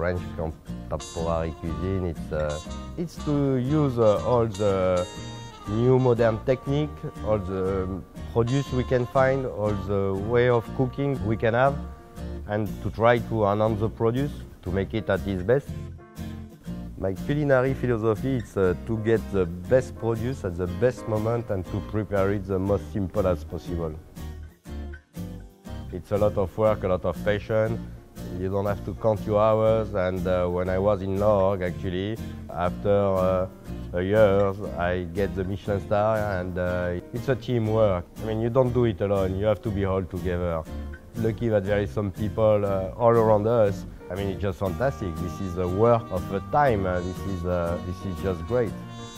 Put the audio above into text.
French contemporary cuisine. It's to use all the new modern technique, all the produce we can find, all the way of cooking we can have, and to try to enhance the produce to make it at its best. My culinary philosophy is to get the best produce at the best moment and to prepare it the most simple as possible. It's a lot of work, a lot of patience. You don't have to count your hours, and when I was in Lahore, actually, after a year, I get the Michelin star, and it's a teamwork. I mean, you don't do it alone, you have to be all together. Lucky that there is some people all around us. I mean, it's just fantastic. This is the work of a time. This is just great.